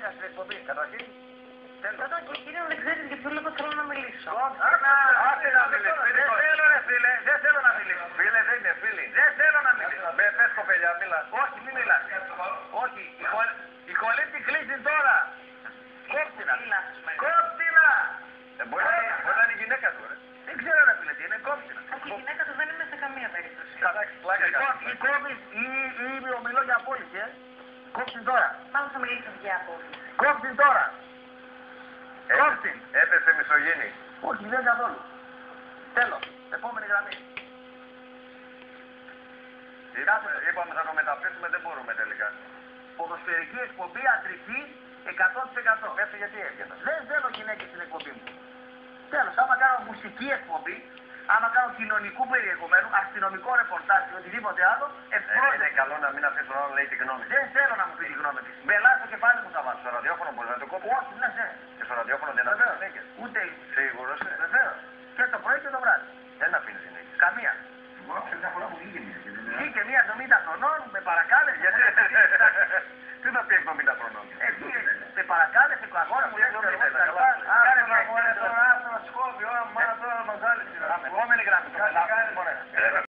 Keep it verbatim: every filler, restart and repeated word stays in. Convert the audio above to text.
πλάκα στην εκπομπή, καταρχήν. Όταν και κύριε δεν ξέρεις γιατί θέλω θέλω να μιλήσω. Άσε να μιλήσεις. Δεν θέλω ρε φίλε, δεν θέλω να μιλήσω. Φίλε δεν είναι φίλοι. Δεν θέλω να μιλήσω. Με πες κοπέλια, μίλα. Όχι, μην μιλάς. Όχι, η κολλήτη κλείσει τώρα. Κόψινα. Κόψινα. Μπορεί να είναι η γυναίκα του, ρε. Δεν ξέρω ρε φίλε τι είναι, κόψινα. Όχι, η γυναίκα του δεν είναι σε καμία περίπτωση. Λοιπόν, ή κόβεις ή ομιλώ για απόλυση, ε. Κόψιν τώρα. Μάλλον θα μιλήσω για απόλυση. Κόψιν τώρα. Κόψιν. Έπεσε μισογίνη. Όχι, δεν καθόλου. Τέλος. Επόμενη γραμμή. Είπαμε, είπαμε θα το μεταπίσουμε, δεν μπορούμε τελικά. Ποδοσφαιρική εκπομπή, αντρική, εκατό τοις εκατό. Πέφτει γιατί έβγαινα. Δεν θέλω γυναίκες στην εκπομπή μου. Τέλος, άμα κάνω μουσική εκπομπή, άμα κάνω κοινωνικού περιεχομένου, αστυνομικό ρεπορτάζ ή οτιδήποτε άλλο, Ε, ευπρόσδεκτα. είναι καλό να μην αφήσει τον άλλο να λέει τη γνώμη. Δεν θέλω να μου πει τη γνώμη της. Μπελά στο κεφάλι μου θα βάλω. Στο ραδιόφωνο μπορεί να το κόψει. Όχι, ναι, ναι. Και στο ραδιόφωνο δεν Βεβαίως. αφήνει γυναίκες. Ούτε Σίγουρος. ε. βεβαίως. Και το πρωί και το βράδυ. Δεν αφήνει γυναίκες. Καμία. Βγήκε μία εβδομήντα χρονών, με παρακάλεσε. Γιατί. Τι θα πει εβδομήντα χρονών. Ε, με παρακάλεσε, το αγόρι μου, λέει, εβδομήντα, εγώ, καλά.